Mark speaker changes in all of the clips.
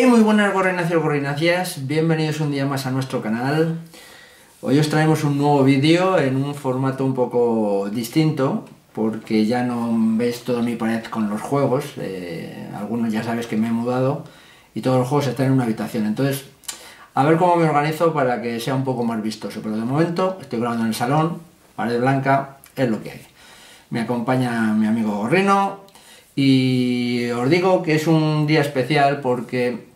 Speaker 1: Muy buenas gorrináceos, gorrináceas, bienvenidos un día más a nuestro canal. Hoy os traemos un nuevo vídeo en un formato un poco distinto, porque ya no veis toda mi pared con los juegos. Algunos ya sabéis que me he mudado y todos los juegos están en una habitación, entonces a ver cómo me organizo para que sea un poco más vistoso, pero de momento estoy grabando en el salón, pared blanca, es lo que hay. Me acompaña mi amigo Gorrino y os digo que es un día especial porque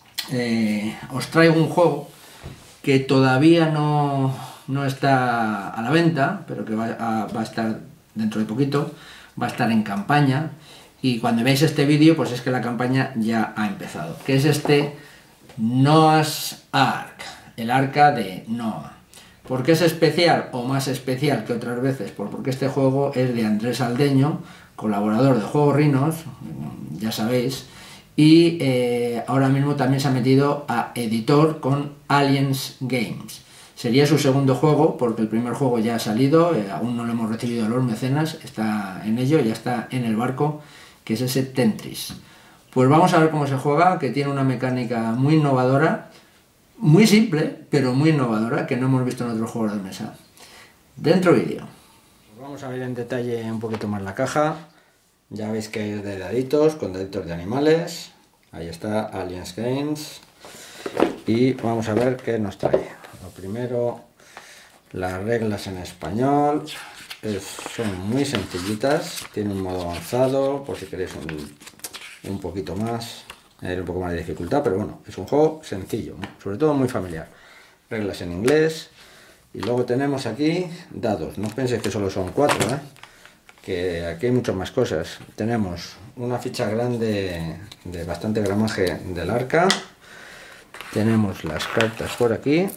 Speaker 1: os traigo un juego que todavía no está a la venta, pero que va a estar dentro de poquito, va a estar en campaña, y cuando veáis este vídeo pues es que la campaña ya ha empezado, que es este Noah's Ark, el arca de Noah. ¿Por qué es especial o más especial que otras veces? Pues porque este juego es de Andrés Aldeño, colaborador de Juegos Rinos, ya sabéis, y ahora mismo también se ha metido a editor con Aliens Games. Sería su segundo juego, porque el primer juego ya ha salido, aún no lo hemos recibido a los mecenas, está en ello, ya está en el barco, que es ese Tetris. Pues vamos a ver cómo se juega, que tiene una mecánica muy innovadora, muy simple, pero muy innovadora, que no hemos visto en otros juegos de mesa. Dentro vídeo. Vamos a ver en detalle un poquito más la caja. Ya veis que es de daditos, con daditos de animales. Ahí está, Aliens Games. Y vamos a ver qué nos trae. Lo primero, las reglas en español. Son muy sencillitas. Tiene un modo avanzado, por si queréis un poquito más. Un poco más de dificultad, pero bueno, es un juego sencillo, sobre todo muy familiar. Reglas en inglés. Y luego tenemos aquí dados. No penséis que solo son 4, que aquí hay muchas más cosas. Tenemos una ficha grande de bastante gramaje del arca. Tenemos las cartas por aquí.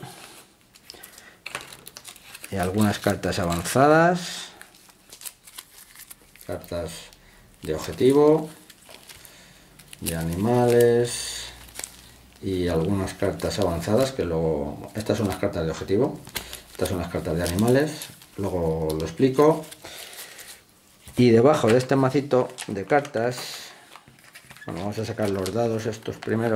Speaker 1: Y algunas cartas avanzadas. Cartas de objetivo, de animales y algunas cartas avanzadas que luego... Estas son las cartas de objetivo, estas son las cartas de animales, luego lo explico. Y debajo de este macito de cartas, bueno, vamos a sacar los dados estos primero.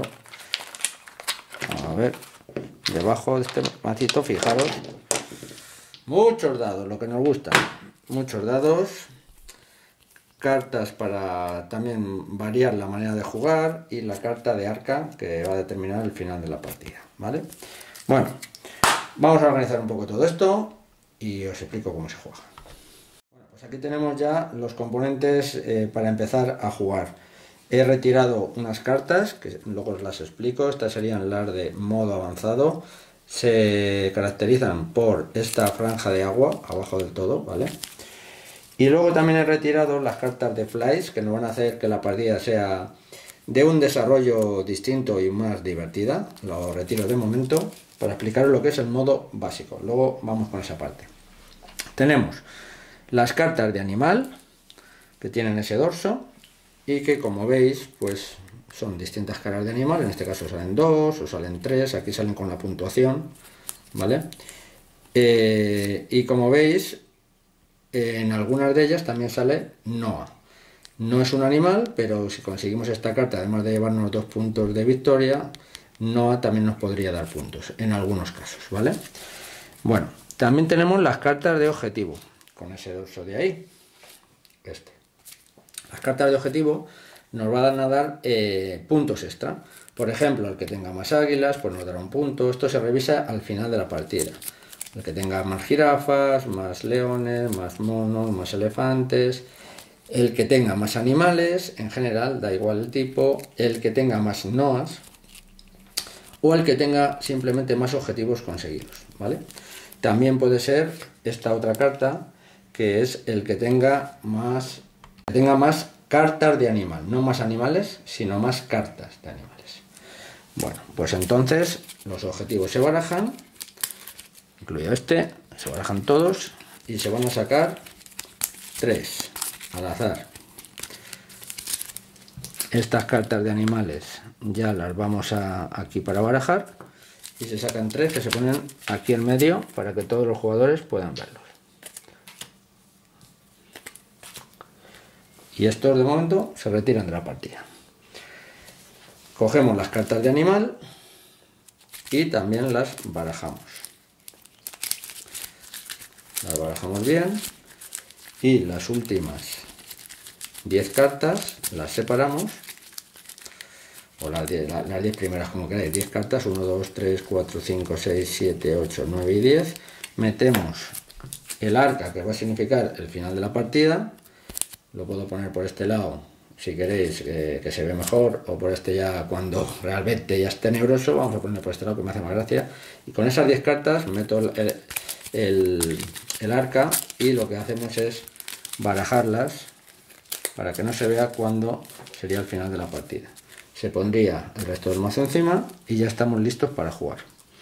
Speaker 1: A ver, debajo de este macito, fijaros, muchos dados, lo que nos gusta, muchos dados. Cartas para también variar la manera de jugar y la carta de arca que va a determinar el final de la partida, ¿vale? Bueno, vamos a organizar un poco todo esto y os explico cómo se juega. Bueno, pues aquí tenemos ya los componentes para empezar a jugar. He retirado unas cartas que luego os las explico. Estas serían las de modo avanzado. Se caracterizan por esta franja de agua abajo del todo, ¿vale? Y luego también he retirado las cartas de flies, que nos van a hacer que la partida sea de un desarrollo distinto y más divertida. Lo retiro de momento para explicaros lo que es el modo básico. Luego vamos con esa parte. Tenemos las cartas de animal, que tienen ese dorso, y que como veis, pues son distintas caras de animal. En este caso salen 2 o salen 3, aquí salen con la puntuación, ¿vale? Y como veis, en algunas de ellas también sale Noah. No es un animal, pero si conseguimos esta carta, además de llevarnos 2 puntos de victoria, Noah también nos podría dar puntos, en algunos casos, ¿vale? Bueno, también tenemos las cartas de objetivo, con ese dorso de ahí, Las cartas de objetivo nos van a dar puntos extra. Por ejemplo, el que tenga más águilas, pues nos dará un punto. Esto se revisa al final de la partida. El que tenga más jirafas, más leones, más monos, más elefantes. El que tenga más animales, en general, da igual el tipo. El que tenga más noas. O el que tenga simplemente más objetivos conseguidos, ¿vale? También puede ser esta otra carta, que es el que tenga más cartas de animal. No más animales, sino más cartas de animales. Bueno, pues entonces los objetivos se barajan, incluido este, se barajan todos y se van a sacar 3 al azar. Estas cartas de animales ya las vamos aquí para barajar y se sacan 3 que se ponen aquí en medio para que todos los jugadores puedan verlos. Y estos de momento se retiran de la partida. cogemos las cartas de animal y también las barajamos. Las barajamos bien y las últimas 10 cartas las separamos, o las 10 primeras como queráis, 10 cartas, 1, 2, 3, 4, 5, 6, 7, 8, 9 y 10. Metemos el arca, que va a significar el final de la partida. Lo puedo poner por este lado si queréis, que se ve mejor, o por este ya cuando realmente ya es tenebroso. Vamos a poner por este lado que me hace más gracia. Y con esas 10 cartas meto el arca y lo que hacemos es barajarlas para que no se vea cuándo sería el final de la partida. Se pondría el resto del mazo encima y ya estamos listos para jugar.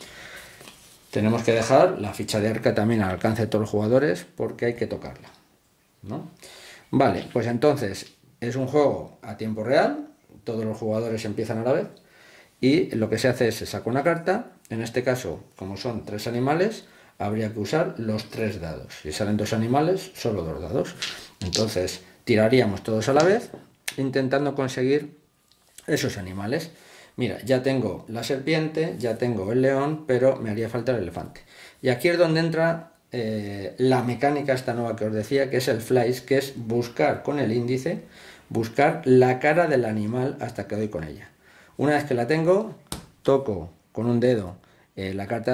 Speaker 1: Tenemos que dejar la ficha de arca también al alcance de todos los jugadores porque hay que tocarla, ¿no? Vale, pues entonces es un juego a tiempo real, todos los jugadores empiezan a la vez y lo que se hace es se saca una carta. En este caso, como son 3 animales, habría que usar los 3 dados. Si salen 2 animales, solo 2 dados. Entonces tiraríamos todos a la vez intentando conseguir esos animales. Mira, ya tengo la serpiente, ya tengo el león, pero me haría falta el elefante. Y aquí es donde entra la mecánica esta nueva que os decía, que es el flies, que es buscar con el índice, buscar la cara del animal hasta que doy con ella. Una vez que la tengo, toco con un dedo la carta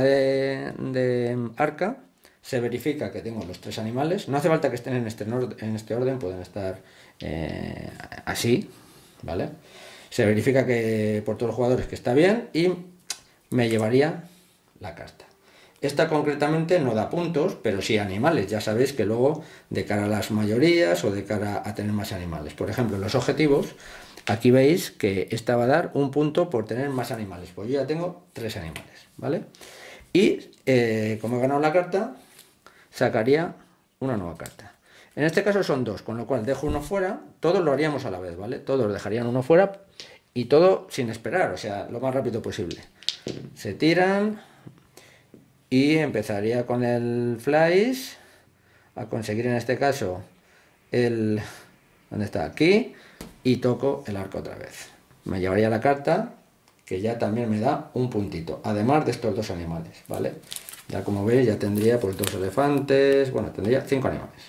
Speaker 1: de arca, se verifica que tengo los 3 animales. No hace falta que estén en este orden, pueden estar así, ¿vale? Se verifica que por todos los jugadores que está bien y me llevaría la carta. Esta concretamente no da puntos, pero sí animales. Ya sabéis que luego de cara a las mayorías o de cara a tener más animales. Por ejemplo, los objetivos, aquí veis que esta va a dar un punto por tener más animales. Pues yo ya tengo 3 animales, ¿vale? Y como he ganado la carta, sacaría una nueva carta. En este caso son 2, con lo cual dejo uno fuera. Todos lo haríamos a la vez, ¿vale? Todos dejarían uno fuera y todo sin esperar, o sea, lo más rápido posible. Se tiran y empezaría con el flies a conseguir en este caso el... ¿Dónde está? Aquí. Y toco el arco otra vez. Me llevaría la carta, que ya también me da un puntito, además de estos 2 animales, ¿vale? Ya como veis, ya tendría pues 2 elefantes, bueno, tendría 5 animales.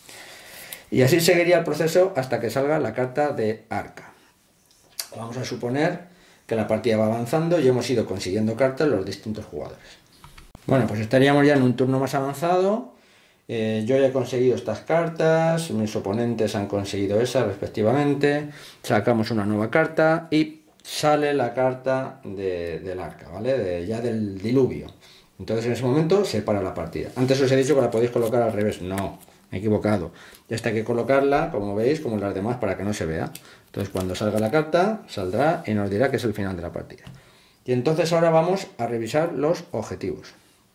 Speaker 1: Y así seguiría el proceso hasta que salga la carta de arca. Vamos a suponer que la partida va avanzando y hemos ido consiguiendo cartas los distintos jugadores. Bueno, pues estaríamos ya en un turno más avanzado. Yo ya he conseguido estas cartas, mis oponentes han conseguido esas respectivamente. Sacamos una nueva carta y sale la carta del arca, ¿vale? Ya del diluvio. Entonces en ese momento se para la partida. Antes os he dicho que la podéis colocar al revés. No, me he equivocado. Esta hay que colocarla, como veis, como las demás, para que no se vea. Entonces cuando salga la carta, saldrá y nos dirá que es el final de la partida. Y entonces ahora vamos a revisar los objetivos.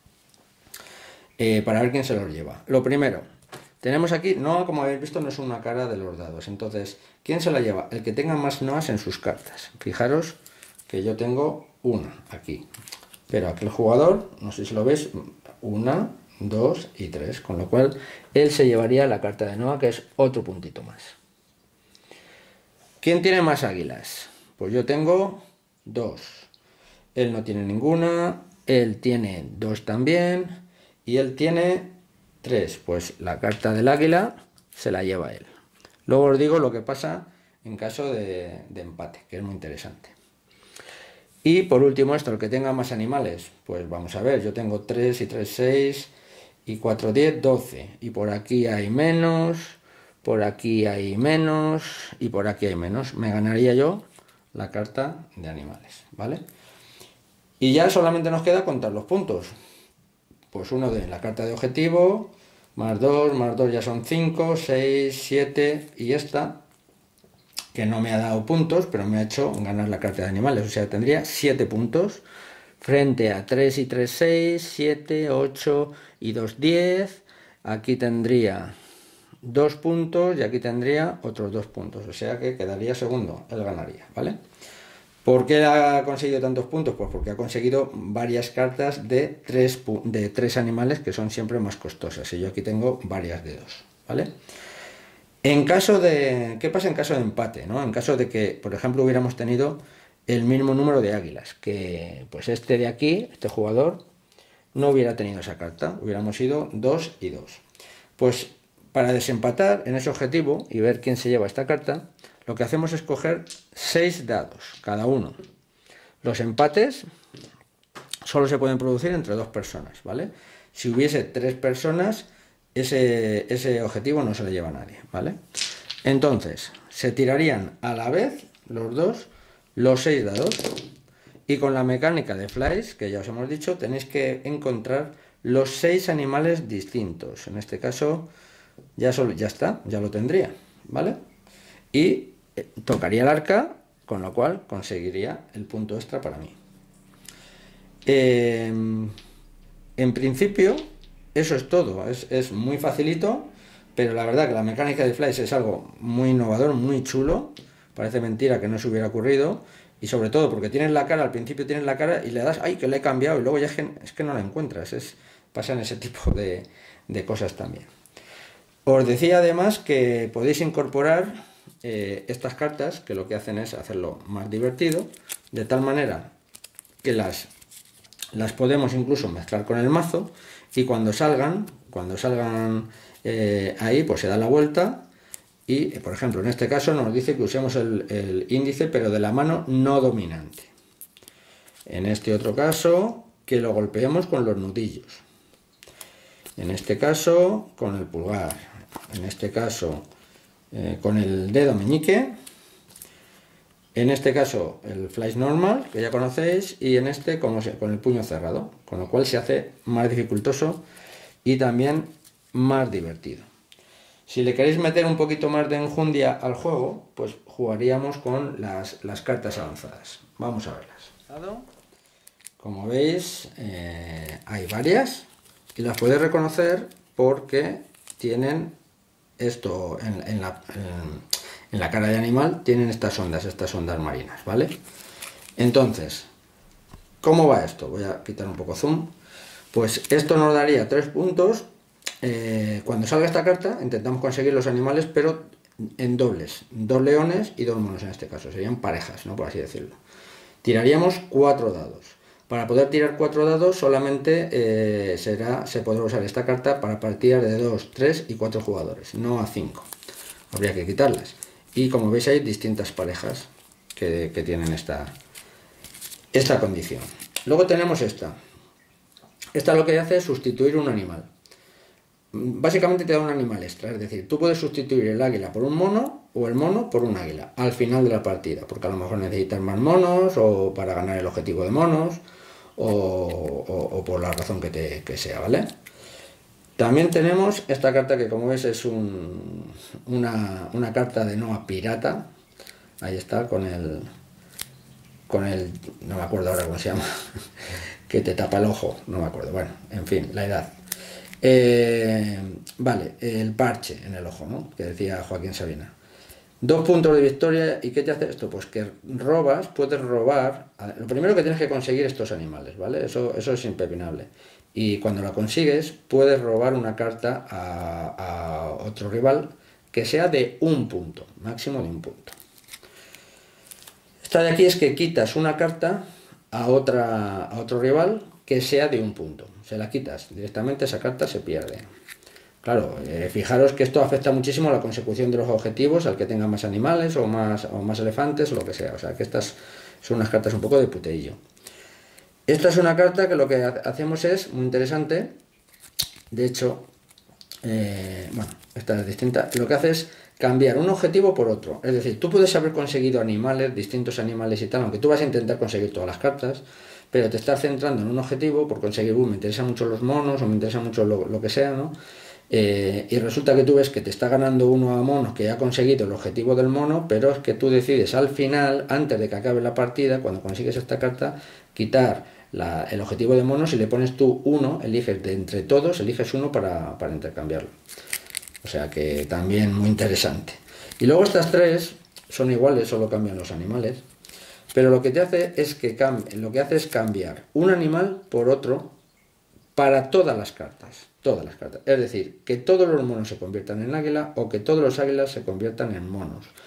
Speaker 1: Para ver quién se los lleva. Lo primero, tenemos aquí, no, como habéis visto, no es una cara de los dados. Entonces, ¿quién se la lleva? El que tenga más noas en sus cartas. Fijaros que yo tengo una aquí. Pero aquel jugador, no sé si lo veis, 1, 2 y 3. Con lo cual, él se llevaría la carta de noa, que es otro puntito más. ¿Quién tiene más águilas? Pues yo tengo 2. Él no tiene ninguna. Él tiene 2 también. Y él tiene 3, pues la carta del águila se la lleva él. Luego os digo lo que pasa en caso de empate, que es muy interesante. Y por último esto, el que tenga más animales, pues vamos a ver, yo tengo 3 y 3, 6 y 4, 10, 12. Y por aquí hay menos, por aquí hay menos y por aquí hay menos. Me ganaría yo la carta de animales, ¿vale? Y ya solamente nos queda contar los puntos. Pues uno de la carta de objetivo, más 2 ya son 5, 6, 7 y esta, que no me ha dado puntos, pero me ha hecho ganar la carta de animales. O sea, tendría 7 puntos frente a 3 y 3, 6, 7, 8 y 2, 10. Aquí tendría 2 puntos y aquí tendría otros 2 puntos. O sea que quedaría segundo, él ganaría, ¿vale? ¿Por qué ha conseguido tantos puntos? Pues porque ha conseguido varias cartas de 3 animales que son siempre más costosas. Y yo aquí tengo varias de 2, ¿vale? En caso de... ¿Qué pasa en caso de empate, no? En caso de que, por ejemplo, hubiéramos tenido el mismo número de águilas, que pues este de aquí, este jugador, no hubiera tenido esa carta, hubiéramos ido 2 y 2. Pues para desempatar en ese objetivo y ver quién se lleva esta carta, lo que hacemos es coger 6 dados, cada uno. Los empates solo se pueden producir entre 2 personas, ¿vale? Si hubiese 3 personas, ese objetivo no se le lleva a nadie, ¿vale? Entonces, se tirarían a la vez los dos los 6 dados. Y con la mecánica de Flies, que ya os hemos dicho, tenéis que encontrar los 6 animales distintos. En este caso, ya está, ya lo tendría, ¿vale? Y tocaría el arca, con lo cual conseguiría el punto extra para mí. En principio, eso es todo. Es muy facilito, pero la verdad que la mecánica de Flies es algo muy innovador, muy chulo. Parece mentira que no se hubiera ocurrido. Y sobre todo porque tienes la cara, al principio tienes la cara y le das, ¡ay, que le he cambiado! Y luego ya es que no la encuentras. Pasan ese tipo de cosas también. Os decía además que podéis incorporar estas cartas, que lo que hacen es hacerlo más divertido, de tal manera que las podemos incluso mezclar con el mazo, y cuando salgan ahí, pues se da la vuelta. Y, por ejemplo, en este caso nos dice que usemos el índice, pero de la mano no dominante. En este otro caso, que lo golpeemos con los nudillos. En este caso, con el pulgar. En este caso, con el dedo meñique. En este caso, el flash normal, que ya conocéis. Y en este, con el puño cerrado. Con lo cual se hace más dificultoso y también más divertido. Si le queréis meter un poquito más de enjundia al juego, pues jugaríamos con las cartas avanzadas. Vamos a verlas. Como veis, hay varias y las podéis reconocer porque tienen esto en la cara de animal, tienen estas ondas marinas, ¿vale? Entonces, ¿cómo va esto? Voy a quitar un poco zoom. Pues esto nos daría 3 puntos. Cuando salga esta carta intentamos conseguir los animales, pero en dobles, 2 leones y 2 monos en este caso, serían parejas, ¿no? Por así decirlo. Tiraríamos 4 dados. Para poder tirar 4 dados solamente se podrá usar esta carta para partidas de 2, 3 y 4 jugadores, no a 5. Habría que quitarlas. Y como veis hay distintas parejas que tienen esta condición. Luego tenemos esta. Esta lo que hace es sustituir un animal. Básicamente te da un animal extra, es decir, tú puedes sustituir el águila por un mono o el mono por un águila al final de la partida, porque a lo mejor necesitas más monos o para ganar el objetivo de monos o por la razón que sea, ¿vale? También tenemos esta carta que, como ves, es una carta de Noah pirata. Ahí está, con el no me acuerdo ahora cómo se llama, que te tapa el ojo, no me acuerdo, bueno, en fin, la edad. Vale, el parche en el ojo, ¿no? Que decía Joaquín Sabina. 2 puntos de victoria. ¿Y qué te hace esto? Pues que puedes robar. Lo primero que tienes que conseguir estos animales, ¿vale? Eso es impepinable. Y cuando la consigues, puedes robar una carta a otro rival que sea de 1 punto, máximo de 1 punto. Esta de aquí es que quitas una carta a otro rival que sea de 1 punto. Se la quitas directamente, esa carta se pierde. Claro, fijaros que esto afecta muchísimo a la consecución de los objetivos, al que tenga más animales o más elefantes o lo que sea. O sea que estas son unas cartas un poco de puteillo. Esta es una carta que lo que hacemos es muy interesante. De hecho, bueno, esta es distinta. Lo que hace es cambiar un objetivo por otro. Es decir, tú puedes haber conseguido animales, distintos animales y tal, aunque tú vas a intentar conseguir todas las cartas, pero te estás centrando en un objetivo por conseguir, me interesan mucho los monos o me interesa mucho lo que sea, ¿no? Y resulta que tú ves que te está ganando uno a monos que ha conseguido el objetivo del mono, pero es que tú decides al final, antes de que acabe la partida, cuando consigues esta carta, quitar el objetivo de monos y le pones tú uno, eliges de entre todos, eliges uno para intercambiarlo. O sea que también muy interesante. Y luego estas 3 son iguales, solo cambian los animales. Pero lo que te hace es cambiar un animal por otro para todas las cartas. Todas las cartas. Es decir, que todos los monos se conviertan en águila o que todos los águilas se conviertan en monos.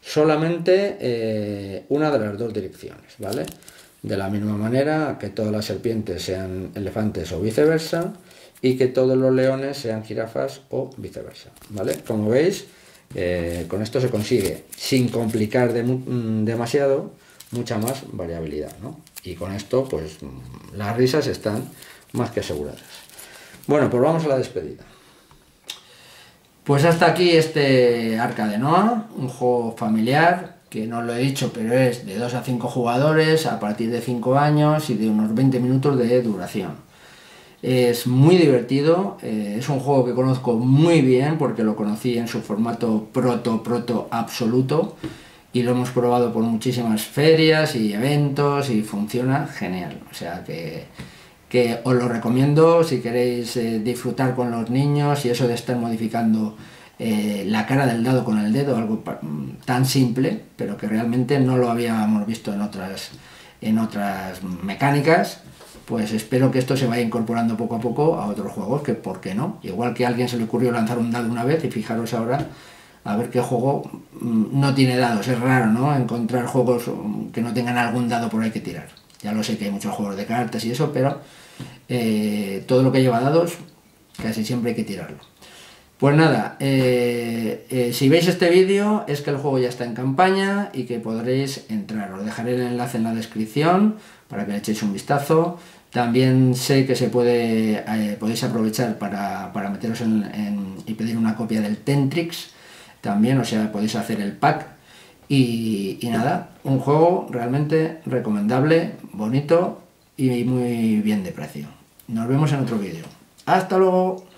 Speaker 1: solamente una de las dos direcciones, ¿vale? De la misma manera que todas las serpientes sean elefantes o viceversa, y que todos los leones sean jirafas o viceversa, ¿vale? Como veis, con esto se consigue, sin complicar demasiado, mucha más variabilidad, ¿no? Y con esto, pues, las risas están más que aseguradas. Bueno, pues vamos a la despedida. Pues hasta aquí este Arca de Noa, un juego familiar, que no lo he dicho, pero es de 2 a 5 jugadores, a partir de 5 años y de unos 20 minutos de duración. Es muy divertido, es un juego que conozco muy bien porque lo conocí en su formato proto absoluto y lo hemos probado por muchísimas ferias y eventos y funciona genial. O sea que os lo recomiendo si queréis disfrutar con los niños y eso de estar modificando la cara del dado con el dedo, algo tan simple, pero que realmente no lo habíamos visto en otras mecánicas. Pues espero que esto se vaya incorporando poco a poco a otros juegos, que por qué no. Igual que a alguien se le ocurrió lanzar un dado una vez, y fijaros ahora a ver qué juego no tiene dados. Es raro, ¿no?, encontrar juegos que no tengan algún dado por ahí que tirar. Ya lo sé que hay muchos juegos de cartas y eso, pero todo lo que lleva dados casi siempre hay que tirarlo. Pues nada, si veis este vídeo es que el juego ya está en campaña y que podréis entrar. Os dejaré el enlace en la descripción para que le echéis un vistazo. También sé que podéis aprovechar para meteros y pedir una copia del Tentrix también, o sea, podéis hacer el pack. Y nada, un juego realmente recomendable, bonito y muy bien de precio. Nos vemos en otro vídeo. ¡Hasta luego!